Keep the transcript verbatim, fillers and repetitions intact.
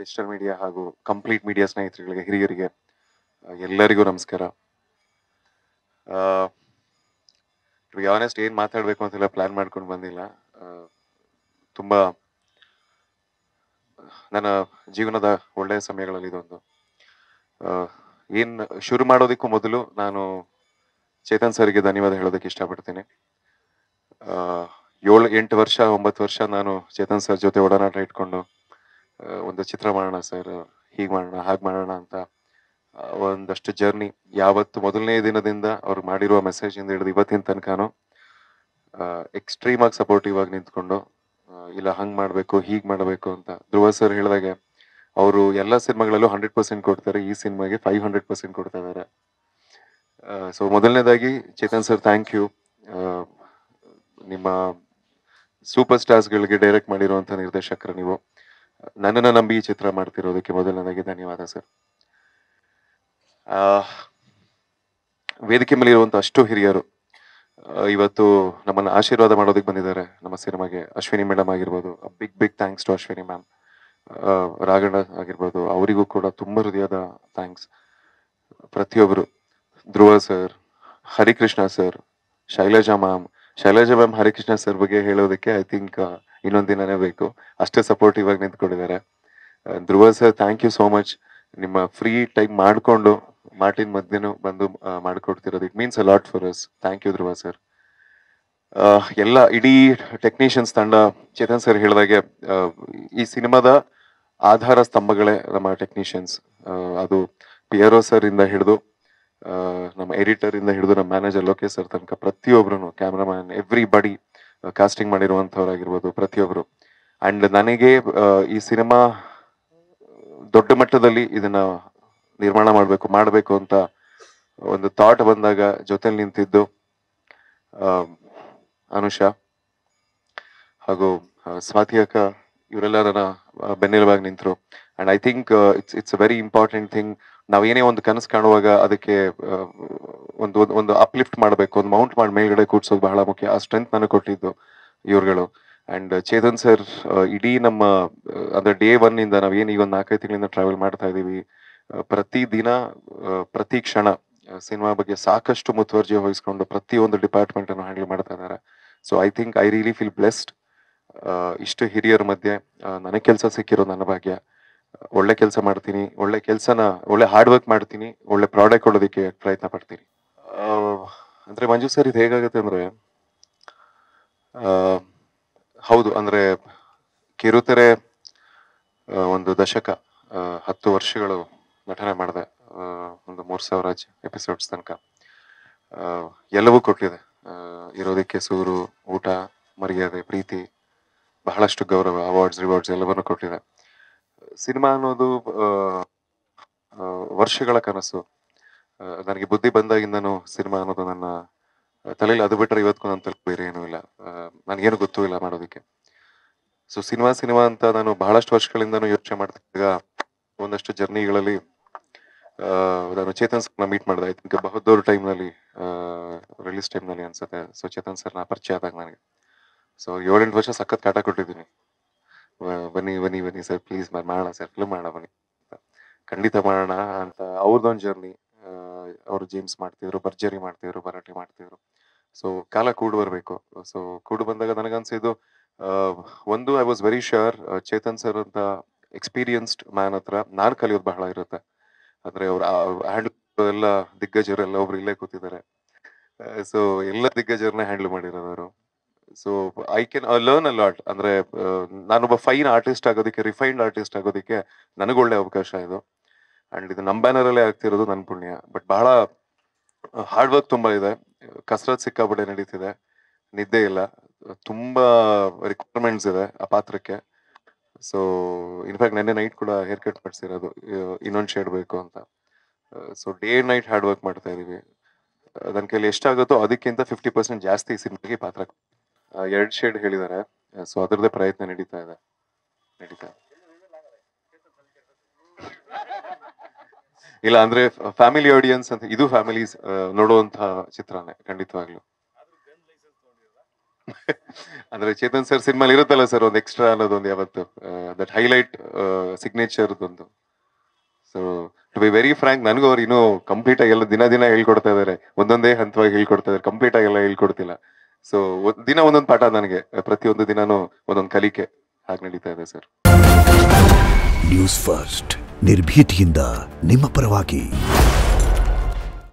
Digital media ಹಾಗೂ complete media ಸ್ನೇಹಿತರಿಗೆ, ಹಿರಿಯರಿಗೆ ಎಲ್ಲರಿಗೂ ನಮಸ್ಕಾರ. ಟು ಬಿ ಆನೆಸ್ಟ್ ಏನು ಮಾತಾಡಬೇಕು ಅಂತೆಲ್ಲ ಪ್ಲಾನ್ ಮಾಡ್ಕೊಂಡು ಬಂದಿಲ್ಲ. ತುಂಬ ನನ್ನ ಜೀವನದ ಒಳ್ಳೆಯ ಸಮಯಗಳಲ್ಲಿ ಇದೊಂದು. ಏನು ಶುರು ಮಾಡೋದಕ್ಕೂ ಮೊದಲು ನಾನು ಚೇತನ್ ಸರ್ಗೆ ಧನ್ಯವಾದ ಹೇಳೋದಕ್ಕೆ ಇಷ್ಟಪಡ್ತೀನಿ. ಏಳು ಎಂಟು ವರ್ಷ ಒಂಬತ್ತು ವರ್ಷ ನಾನು ಚೇತನ್ ಸರ್ ಜೊತೆ ಒಡನಾಟ ಇಟ್ಕೊಂಡು ಒಂದು ಚಿತ್ರ ಮಾಡೋಣ ಸರ್, ಹೀಗೆ ಮಾಡೋಣ ಹಾಗೆ ಮಾಡೋಣ ಅಂತ ಒಂದಷ್ಟು ಜರ್ನಿ. ಯಾವತ್ತು ಮೊದಲನೇ ದಿನದಿಂದ ಅವ್ರು ಮಾಡಿರುವ ಮೆಸೇಜ್ ಇಂದ ಹಿಡಿದು ಇವತ್ತಿನ ತನಕನೂ ಎಕ್ಸ್ಟ್ರೀಮ್ ಆಗಿ ಸಪೋರ್ಟಿವ್ ಆಗಿ ನಿಂತ್ಕೊಂಡು, ಇಲ್ಲ ಹಂಗೆ ಮಾಡಬೇಕು ಹೀಗೆ ಮಾಡಬೇಕು ಅಂತ. ಧ್ರುವ ಸರ್ ಹೇಳಿದಾಗೆ ಅವರು ಎಲ್ಲ ಸಿನಿಮಾಗಳಲ್ಲೂ ಹಂಡ್ರೆಡ್ ಪರ್ಸೆಂಟ್ ಕೊಡ್ತಾರೆ, ಈ ಸಿನಿಮಾಗೆ ಫೈವ್ ಹಂಡ್ರೆಡ್ ಪರ್ಸೆಂಟ್ ಕೊಡ್ತಾ ಇದ್ದಾರೆ. ಸೊ ಮೊದಲನೇದಾಗಿ ಚೇತನ್ ಸರ್ ಥ್ಯಾಂಕ್ ಯು. ನಿಮ್ಮ ಸೂಪರ್ ಸ್ಟಾರ್ಸ್ಗಳಿಗೆ ಡೈರೆಕ್ಟ್ ಮಾಡಿರುವಂಥ ನಿರ್ದೇಶಕರು ನೀವು. ನನ್ನನ್ನು ನಂಬಿ ಈ ಚಿತ್ರ ಮಾಡ್ತಿರೋದಕ್ಕೆ ಮೊದಲನೇದಾಗಿ ಧನ್ಯವಾದ ಸರ್. ವೇದಿಕೆ ಮೇಲೆ ಇರುವಂಥ ಅಷ್ಟು ಹಿರಿಯರು ಇವತ್ತು ನಮ್ಮನ್ನು ಆಶೀರ್ವಾದ ಮಾಡೋದಕ್ಕೆ ಬಂದಿದ್ದಾರೆ ನಮ್ಮ ಸಿನಿಮಾಗೆ. ಅಶ್ವಿನಿ ಮೇಡಮ್ ಆಗಿರ್ಬೋದು, big big thanks to Ashwini ma'am. Raghanna ಆಗಿರ್ಬೋದು, ಅವರಿಗೂ ಕೂಡ ತುಂಬ ಹೃದಯದ ಥ್ಯಾಂಕ್ಸ್. ಪ್ರತಿಯೊಬ್ಬರು, Dhruva sir, Harikrishna sir, Shailaja ma'am. Shailaja ma'am Harikrishna sir ಬಗ್ಗೆ ಹೇಳೋದಕ್ಕೆ ಐ ಥಿಂಕ್ ಇನ್ನೊಂದು ದಿನನೇ ಬೇಕು, ಅಷ್ಟೇ ಸಪೋರ್ಟಿವ್ ಆಗಿ ನಿಂತ್ಕೊಂಡಿದ್ದಾರೆ. Dhruva sir thank you so much. ನಿಮ್ಮ ಫ್ರೀ ಟೈಮ್ ಮಾಡಿಕೊಂಡು ಮಾರ್ಟಿನ್ ಮಧ್ಯನೂ ಬಂದು ಮಾಡಿಕೊಡ್ತಿರೋದು, it means a lot for us. Thank you Dhruva sir. ಎಲ್ಲ ಇಡೀ ಟೆಕ್ನಿಷಿಯನ್ಸ್ ತಂಡ, ಚೇತನ್ ಸರ್ ಹೇಳಿದಾಗೆ ಈ ಸಿನಿಮಾದ ಆಧಾರ ಸ್ತಂಭಗಳೇ ನಮ್ಮ ಟೆಕ್ನಿಷಿಯನ್ಸ್. ಅದು ಪಿಯರೋ ಸರ್ ಇಂದ ಹಿಡಿದು ನಮ್ಮ ಎಡಿಟರ್ ಇಂದ ಹಿಡಿದು ನಮ್ಮ ಮ್ಯಾನೇಜರ್ ಲೋಕೇಶ್ ಸರ್ ತನಕ ಪ್ರತಿಯೊಬ್ಬರು, ಕ್ಯಾಮ್ರಾಮ್ಯಾನ್, ಎವ್ರಿ ಬಡಿ, ಕಾಸ್ಟಿಂಗ್ ಮಾಡಿರುವಂಥವ್ರಾಗಿರ್ಬೋದು ಪ್ರತಿಯೊಬ್ಬರು. ಆ್ಯಂಡ್ ನನಗೆ ಈ ಸಿನಿಮಾ ದೊಡ್ಡ ಮಟ್ಟದಲ್ಲಿ ಇದನ್ನ ನಿರ್ಮಾಣ ಮಾಡಬೇಕು ಮಾಡಬೇಕು ಅಂತ ಒಂದು ಥಾಟ್ ಬಂದಾಗ ಜೊತೆಲಿ ನಿಂತಿದ್ದು ಅನುಷಾ ಹಾಗೂ ಸ್ವಾತಿ ಅಕ್ಕ, ಇವರೆಲ್ಲ ನನ್ನ ಬೆನ್ನೆಲುಬಾಗಿ ನಿಂತರು. And I think it's it's a very important thing. ನಾವೇನೇ ಒಂದು ಕನಸು ಕಾಣುವಾಗ ಅದಕ್ಕೆ ಒಂದು ಒಂದು ಅಪ್ಲಿಫ್ಟ್ ಮಾಡಬೇಕು, ಒಂದು ಮೌಂಟ್ ಮಾಡಿ ಮೇಲ್ಗಡೆ ಕೂಡ್ಸೋದು ಬಹಳ ಮುಖ್ಯ. ಆ ಸ್ಟ್ರೆಂತ್ ನನಗೆ ಕೊಟ್ಟಿದ್ದು ಇವ್ರುಗಳು. ಅಂಡ್ ಚೇತನ್ ಸರ್ ಇಡೀ ನಮ್ಮ ಅಂದ್ರೆ ಡೇ ಒನ್ ಇಂದ ನಾವೇನು ಈಗ ಒಂದು ನಾಲ್ಕೈದು ತಿಂಗಳಿಂದ ಟ್ರಾವೆಲ್ ಮಾಡ್ತಾ ಇದೀವಿ, ಪ್ರತಿ ದಿನ ಪ್ರತಿ ಕ್ಷಣ ಸಿನಿಮಾ ಬಗ್ಗೆ ಸಾಕಷ್ಟು ಮುತುವರ್ಜಿ ವಹಿಸ್ಕೊಂಡು ಪ್ರತಿಯೊಂದು ಡಿಪಾರ್ಟ್ಮೆಂಟ್ ಅನ್ನು ಹ್ಯಾಂಡಲ್ ಮಾಡ್ತಾ ಇದ್ದಾರೆ. So I think I really feel blessed. ಇಷ್ಟು ಹಿರಿಯರ ಮಧ್ಯೆ ನನಗೆ ಕೆಲಸ ಸಿಕ್ಕಿರೋ ನನ್ನ ಭಾಗ್ಯ. ಒಳ್ಳೆ ಕೆಲಸ ಮಾಡ್ತೀನಿ, ಒಳ್ಳೆ ಕೆಲಸನ ಒಳ್ಳೆ ಹಾರ್ಡ್ ವರ್ಕ್ ಮಾಡ್ತೀನಿ, ಒಳ್ಳೆ ಪ್ರಾಡಕ್ಟ್ ಕೊಡೋದಕ್ಕೆ ಪ್ರಯತ್ನ ಪಡ್ತೀನಿ. ಅಂದ್ರೆ ಮಂಜು ಸರ್ ಇದು ಹೇಗಾಗುತ್ತೆ ಅಂದ್ರೆ, ಹೌದು ಅಂದ್ರೆ ಕಿರುತೆರೆ ಒಂದು ದಶಕ, ಹತ್ತು ವರ್ಷಗಳು ನಟನೆ ಮಾಡಿದೆ, ಒಂದು ಮೂರ್ ಸಾವಿರ ಎಪಿಸೋಡ್ಸ್ ತನಕ. ಎಲ್ಲವೂ ಕೊಟ್ಟಿದೆ, ಇರೋದಕ್ಕೆ ಸೂರು, ಊಟ, ಮರ್ಯಾದೆ, ಪ್ರೀತಿ, ಬಹಳಷ್ಟು ಗೌರವ, ಅವಾರ್ಡ್ಸ್, ರಿವಾರ್ಡ್ಸ್ ಎಲ್ಲವನ್ನೂ ಕೊಟ್ಟಿದೆ. ಸಿನಿಮಾ ಅನ್ನೋದು ವರ್ಷಗಳ ಕನಸು. ನನಗೆ ಬುದ್ಧಿ ಬಂದಾಗಿಂದನೂ ಸಿನಿಮಾ ಅನ್ನೋದು ನನ್ನ ತಲೆಯಲ್ಲಿ, ಅದು ಬಿಟ್ಟರೆ ಇವತ್ತು ನನ್ನ ತಲೆ ಬೇರೆ ಏನೂ ಇಲ್ಲ, ನನಗೇನು ಗೊತ್ತೂ ಇಲ್ಲ ಮಾಡೋದಕ್ಕೆ. ಸೊ ಸಿನಿಮಾ ಸಿನಿಮಾ ಅಂತ ನಾನು ಬಹಳಷ್ಟು ವರ್ಷಗಳಿಂದನೂ ಯೋಚನೆ ಮಾಡ್ತಿದ್ದಾಗ ಒಂದಷ್ಟು ಜರ್ನಿಗಳಲ್ಲಿ ನಾನು ಚೇತನ್ ಸರ್ನ ಮೀಟ್ ಮಾಡಿದೆ. ಐ ಥಿಂಕ್ ಬಹುದೂರ್ ಟೈಮ್ನಲ್ಲಿ, ರಿಲೀಸ್ ಟೈಮ್ನಲ್ಲಿ ಅನ್ಸುತ್ತೆ. ಸೊ ಚೇತನ್ ಸರ್ನ ಪರಿಚಯ ಆದಾಗ ನನಗೆ, ಸೊ ಏಳೆಂಟು ವರ್ಷ ಸಖತ್ ಕಾಟ ಕೊಟ್ಟಿದ್ದೀನಿ. ಬನ್ನಿ ಬನ್ನಿ ಬನ್ನಿ ಸರ್, ಪ್ಲೀಸ್ ಮಾಡೋಣ ಸರ್, ಫಿಲ್ಮ್ ಮಾಡೋಣ ಬನ್ನಿ ಅಂತ. ಖಂಡಿತ ಮಾಡೋಣ ಅಂತ ಅವ್ರದ್ದೊಂದು ಜರ್ನಿ. ಅವರು ಜೇಮ್ಸ್ ಮಾಡ್ತಿದ್ರು, ಭರ್ಜರಿ ಮಾಡ್ತಿದ್ರು, ಭರಾಟೆ ಮಾಡ್ತಿದ್ರು. ಸೊ ಕಾಲ ಕೂಡು ಬರಬೇಕು. ಸೊ ಕೂಡು ಬಂದಾಗ ನನಗನ್ಸಿದ್ದು ಒಂದು, I was very sure Chetan sir ಅಂತ ಎಕ್ಸ್ಪೀರಿಯನ್ಸ್ಡ್ ಮ್ಯಾನ್ ಹತ್ರ ನಾನು ಕಲಿಯೋದು ಬಹಳ ಇರುತ್ತೆ. ಅಂದ್ರೆ ಅವ್ರ ಹ್ಯಾಂಡಲ್ ಎಲ್ಲ ದಿಗ್ಗಜರೆಲ್ಲ ಒಬ್ರು ಇಲ್ಲೇ ಕೂತಿದ್ದಾರೆ. ಸೊ ಎಲ್ಲ ದಿಗ್ಗಜರನ್ನ ಹ್ಯಾಂಡಲ್ ಮಾಡಿರೋರು. So I can learn a lot. ಅಂದ್ರೆ ನಾನೊಬ್ಬ ಫೈನ್ ಆರ್ಟಿಸ್ಟ್ ಆಗೋದಕ್ಕೆ, ರಿಫೈನ್ಡ್ ಆರ್ಟಿಸ್ಟ್ ಆಗೋದಕ್ಕೆ ನನಗೊಳ್ಳೆ ಅವಕಾಶ ಇದು. ಅಂಡ್ ಇದು ನಮ್ಮ ಬ್ಯಾನರಲ್ಲೇ ಆಗ್ತಿರೋದು ನನ್ನ ಪುಣ್ಯ. ಬಟ್ ಬಹಳ ಹಾರ್ಡ್ ವರ್ಕ್ ತುಂಬಾ ಇದೆ, ಕಸರತ್ ಸಿಕ್ಕಾಪಟ್ಟೆ ನಡೀತಿದೆ, ನಿದ್ದೆ ಇಲ್ಲ, ತುಂಬಾ ರಿಕ್ವೈರ್ಮೆಂಟ್ಸ್ ಇದೆ ಆ ಪಾತ್ರಕ್ಕೆ. ಸೊ ಇನ್ಫ್ಯಾಕ್ಟ್ ನೆನ್ನೆ ನೈಟ್ ಕೂಡ ಹೇರ್ ಕಟ್ ಮಾಡಿಸಿರೋದು, ಇನ್ನೊಂದು ಶೇಡ್ ಬೇಕು ಅಂತ. So day night hard work ಮಾಡ್ತಾ ಇದೀವಿ. ನನ್ನ ಕೈಲಿ ಎಷ್ಟಾಗುತ್ತೋ ಅದಕ್ಕಿಂತ ಫಿಫ್ಟಿ ಪರ್ಸೆಂಟ್ ಜಾಸ್ತಿ ಸಿನಿಮಾಗೆ ಪಾತ್ರ. ಎರಡು ಶೇಡ್ ಹೇಳಿದ್ದಾರೆ, ಸೊ ಅದರದ್ದೇ ಪ್ರಯತ್ನ ನಡೀತಾ ಇದೆ ನಡೀತಾ ಇದೆ ಇಲ್ಲ ಅಂದ್ರೆ ಫ್ಯಾಮಿಲಿ ಆಡಿಯನ್ಸ್ ಅಂತ, ಇದು ಫ್ಯಾಮಿಲೀಸ್ ನೋಡುವಂತಹ ಚಿತ್ರನೇ ಖಂಡಿತವಾಗ್ಲು. ಅಂದ್ರೆ ಚೇತನ್ ಸರ್ ಸಿನಿಮಾಲಿ ಇರುತ್ತಲ್ಲ ಸರ್ ಒಂದು ಎಕ್ಸ್ಟ್ರಾ ಅನ್ನೋದೊಂದು ಯಾವತ್ತು ದಟ್ ಹೈಲೈಟ್ ಸಿಗ್ನೇಚರ್ ಒಂದು. So to be very frank, ನನಗೂ ಅವ್ರು ಇನ್ನೂ ಕಂಪ್ಲೀಟ್ ಆಗಿ ಎಲ್ಲ ದಿನ ದಿನ ಹೇಳ್ಕೊಡ್ತಾ ಇದಾರೆ, ಒಂದೊಂದೇ ಹಂತವಾಗಿ ಹೇಳ್ಕೊಡ್ತಾ ಇದಾರೆ, ಕಂಪ್ಲೀಟ್ ಆಗಿ ಎಲ್ಲ ಹೇಳ್ಕೊಡ್ತಿಲ್ಲ. ಸೊ ದಿನ ಒಂದೊಂದು ಪಾಠ ನನಗೆ, ಪ್ರತಿಯೊಂದು ದಿನಾನು ಒಂದೊಂದು ಕಲಿಕೆ, ಹಾಗೆ ನಡೀತಾ ಇದೆ ಸರ್. ನ್ಯೂಸ್ ಫಸ್ಟ್, ನಿರ್ಭೀತಿಯಿಂದ ನಿಮ್ಮ ಪರವಾಗಿ.